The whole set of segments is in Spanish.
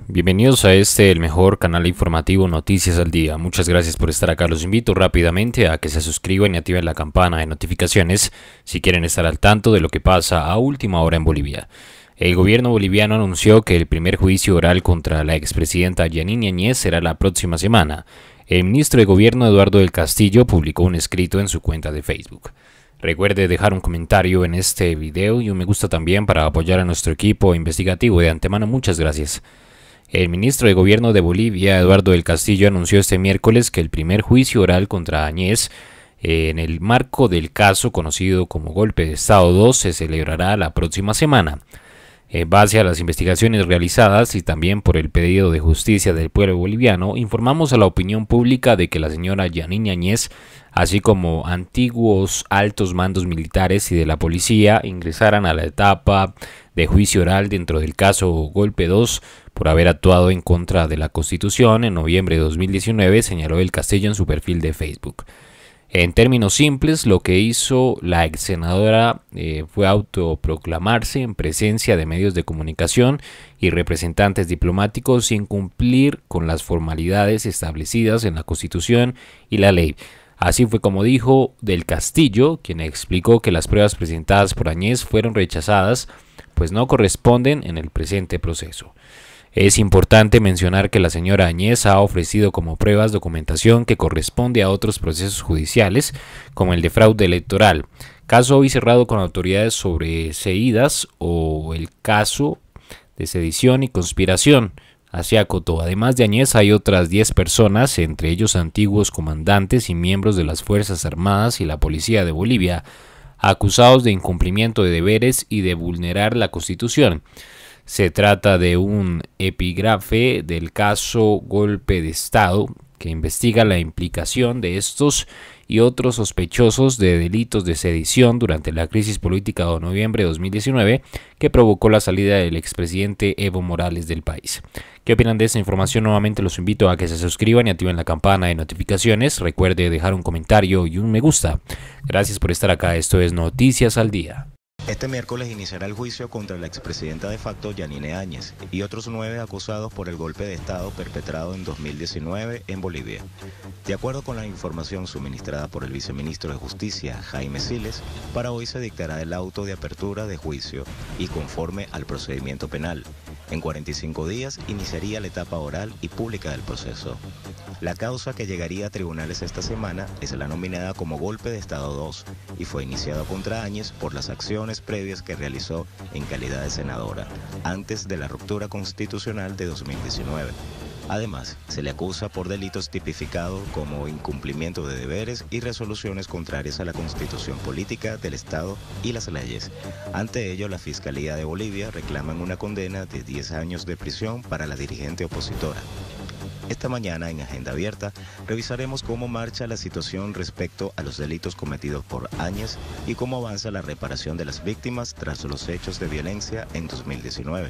Bienvenidos a el mejor canal informativo Noticias al Día. Muchas gracias por estar acá. Los invito rápidamente a que se suscriban y activen la campana de notificaciones si quieren estar al tanto de lo que pasa a última hora en Bolivia. El gobierno boliviano anunció que el primer juicio oral contra la expresidenta Yanine Áñez será la próxima semana. El ministro de Gobierno Eduardo del Castillo publicó un escrito en su cuenta de Facebook. Recuerde dejar un comentario en este video y un me gusta también para apoyar a nuestro equipo investigativo. De antemano, muchas gracias. El ministro de Gobierno de Bolivia, Eduardo del Castillo, anunció este miércoles que el primer juicio oral contra Áñez, en el marco del caso conocido como Golpe de Estado 2, se celebrará la próxima semana. En base a las investigaciones realizadas y también por el pedido de justicia del pueblo boliviano, informamos a la opinión pública de que la señora Yanine Áñez, así como antiguos altos mandos militares y de la policía, ingresaran a la etapa de juicio oral dentro del caso Golpe 2 por haber actuado en contra de la Constitución en noviembre de 2019, señaló el Castillo en su perfil de Facebook. En términos simples, lo que hizo la ex senadora fue autoproclamarse en presencia de medios de comunicación y representantes diplomáticos sin cumplir con las formalidades establecidas en la Constitución y la ley. Así fue como dijo del Castillo, quien explicó que las pruebas presentadas por Áñez fueron rechazadas, pues no corresponden en el presente proceso. Es importante mencionar que la señora Áñez ha ofrecido como pruebas documentación que corresponde a otros procesos judiciales, como el de fraude electoral, caso hoy cerrado con autoridades sobreseídas, o el caso de sedición y conspiración. Así acotó. Además de Áñez hay otras 10 personas, entre ellos antiguos comandantes y miembros de las Fuerzas Armadas y la Policía de Bolivia, acusados de incumplimiento de deberes y de vulnerar la Constitución. Se trata de un epígrafe del caso Golpe de Estado que investiga la implicación de estos y otros sospechosos de delitos de sedición durante la crisis política de noviembre de 2019 que provocó la salida del expresidente Evo Morales del país. ¿Qué opinan de esta información? Nuevamente los invito a que se suscriban y activen la campana de notificaciones. Recuerde dejar un comentario y un me gusta. Gracias por estar acá. Esto es Noticias al Día. Este miércoles iniciará el juicio contra la expresidenta de facto Yanine Áñez y otros 9 acusados por el golpe de Estado perpetrado en 2019 en Bolivia. De acuerdo con la información suministrada por el viceministro de Justicia, Jaime Siles, para hoy se dictará el auto de apertura de juicio y conforme al procedimiento penal. En 45 días iniciaría la etapa oral y pública del proceso. La causa que llegaría a tribunales esta semana es la nominada como Golpe de Estado 2 y fue iniciada contra Áñez por las acciones previas que realizó en calidad de senadora, antes de la ruptura constitucional de 2019. Además, se le acusa por delitos tipificados como incumplimiento de deberes y resoluciones contrarias a la Constitución política del Estado y las leyes. Ante ello, la Fiscalía de Bolivia reclama una condena de 10 años de prisión para la dirigente opositora. Esta mañana, en Agenda Abierta, revisaremos cómo marcha la situación respecto a los delitos cometidos por Áñez y cómo avanza la reparación de las víctimas tras los hechos de violencia en 2019.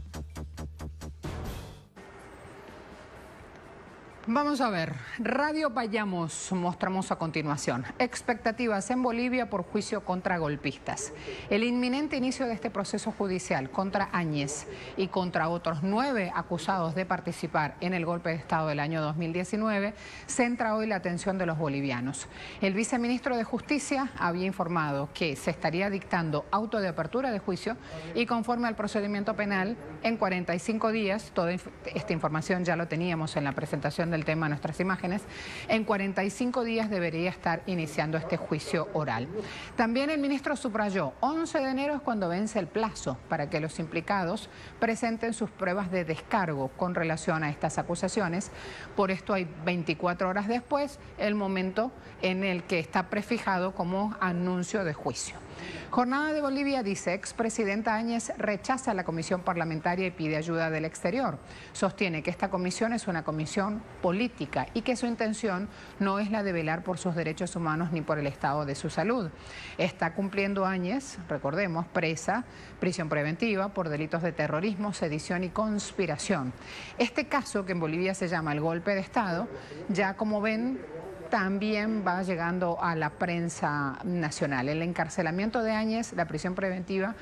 Vamos a ver, Radio Payamos mostramos a continuación. Expectativas en Bolivia por juicio contra golpistas. El inminente inicio de este proceso judicial contra Áñez y contra otros 9 acusados de participar en el golpe de Estado del año 2019 centra hoy la atención de los bolivianos. El viceministro de Justicia había informado que se estaría dictando auto de apertura de juicio y conforme al procedimiento penal en 45 días, toda esta información ya lo teníamos en la presentación del tema, nuestras imágenes, en 45 días debería estar iniciando este juicio oral. También el ministro subrayó, 11 de enero es cuando vence el plazo para que los implicados presenten sus pruebas de descargo con relación a estas acusaciones. Por esto hay 24 horas después el momento en el que está prefijado como anuncio de juicio. Jornada de Bolivia dice, expresidenta Áñez rechaza la comisión parlamentaria y pide ayuda del exterior. Sostiene que esta comisión es una comisión política y que su intención no es la de velar por sus derechos humanos ni por el estado de su salud. Está cumpliendo Áñez, recordemos, prisión preventiva por delitos de terrorismo, sedición y conspiración. Este caso, que en Bolivia se llama el golpe de Estado, ya como ven, también va llegando a la prensa nacional. El encarcelamiento de Áñez, la prisión preventiva,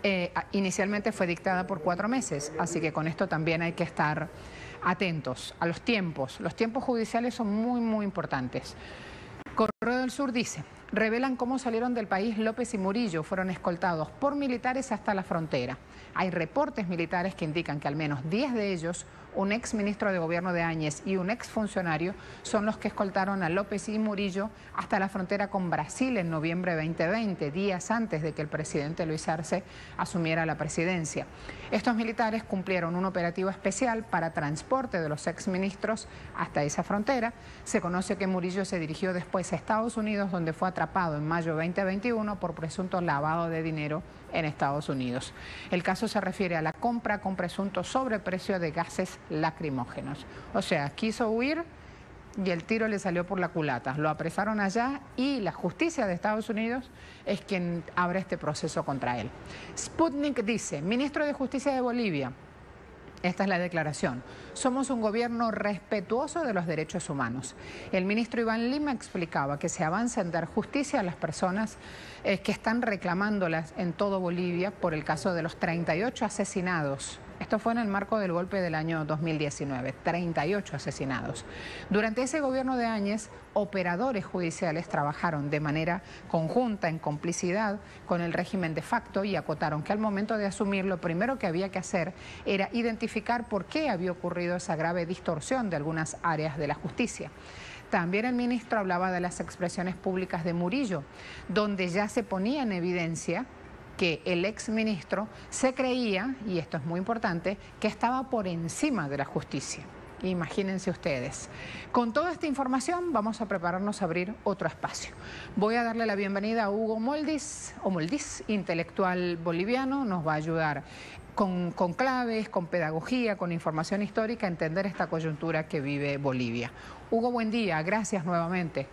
inicialmente fue dictada por 4 meses, así que con esto también hay que estar atentos a los tiempos. Los tiempos judiciales son muy importantes. Correo del Sur dice, revelan cómo salieron del país López y Murillo, fueron escoltados por militares hasta la frontera. Hay reportes militares que indican que al menos 10 de ellos, un ex ministro de gobierno de Áñez y un ex funcionario, son los que escoltaron a López y Murillo hasta la frontera con Brasil en noviembre de 2020, días antes de que el presidente Luis Arce asumiera la presidencia. Estos militares cumplieron un operativo especial para transporte de los ex ministros hasta esa frontera. Se conoce que Murillo se dirigió después a Estados Unidos, donde fue atrapado en mayo de 2021 por presunto lavado de dinero en Estados Unidos. El caso se refiere a la compra con presunto sobreprecio de gases lacrimógenos. O sea, quiso huir y el tiro le salió por la culata. Lo apresaron allá y la justicia de Estados Unidos es quien abre este proceso contra él. Sputnik dice, ministro de Justicia de Bolivia, esta es la declaración. Somos un gobierno respetuoso de los derechos humanos. El ministro Iván Lima explicaba que se avanza en dar justicia a las personas que están reclamándolas en todo Bolivia por el caso de los 38 asesinados. Esto fue en el marco del golpe del año 2019, 38 asesinados. Durante ese gobierno de Áñez, operadores judiciales trabajaron de manera conjunta, en complicidad con el régimen de facto, y acotaron que al momento de asumir lo primero que había que hacer era identificar por qué había ocurrido esa grave distorsión de algunas áreas de la justicia. También el ministro hablaba de las expresiones públicas de Murillo, donde ya se ponía en evidencia que el exministro se creía, y esto es muy importante, que estaba por encima de la justicia. Imagínense ustedes. Con toda esta información vamos a prepararnos a abrir otro espacio. Voy a darle la bienvenida a Hugo Moldis, intelectual boliviano. Nos va a ayudar con claves, con pedagogía, con información histórica a entender esta coyuntura que vive Bolivia. Hugo, buen día. Gracias nuevamente.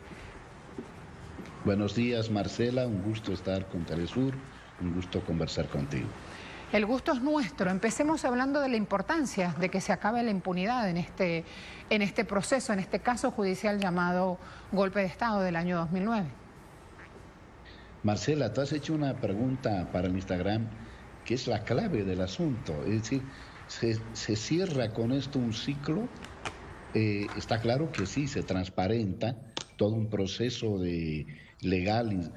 Buenos días, Marcela. Un gusto estar con Telesur. Un gusto conversar contigo. El gusto es nuestro. Empecemos hablando de la importancia de que se acabe la impunidad en este proceso, en este caso judicial llamado golpe de Estado del año 2009. Marcela, tú has hecho una pregunta para el Instagram que es la clave del asunto. Es decir, ¿se cierra con esto un ciclo? Está claro que sí, se transparenta todo un proceso legal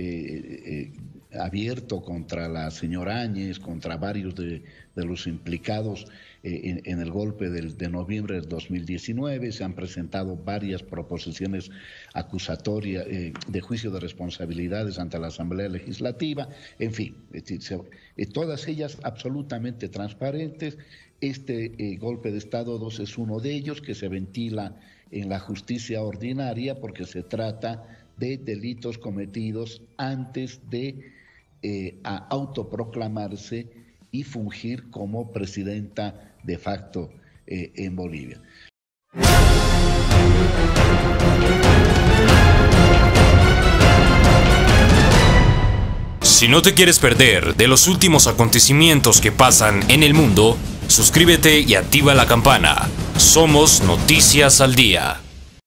abierto contra la señora Áñez, contra varios de los implicados en el golpe de noviembre del 2019. Se han presentado varias proposiciones acusatorias de juicio de responsabilidades ante la Asamblea Legislativa, en fin, todas ellas absolutamente transparentes. Este golpe de Estado 2 es uno de ellos, que se ventila en la justicia ordinaria porque se trata de delitos cometidos antes de autoproclamarse y fungir como presidenta de facto en Bolivia. Si no te quieres perder de los últimos acontecimientos que pasan en el mundo, suscríbete y activa la campana. Somos Noticias al Día.